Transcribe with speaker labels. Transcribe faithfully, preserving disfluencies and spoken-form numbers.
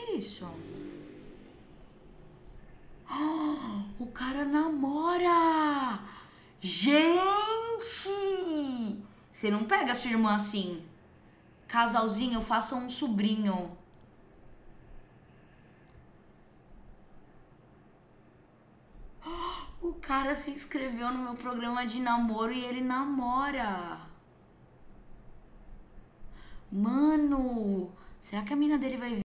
Speaker 1: isso? Ah, o cara namora! Gente! Você não pega a sua irmã assim. Casalzinho, faça um sobrinho. O cara se inscreveu no meu programa de namoro e ele namora. Mano, será que a mina dele vai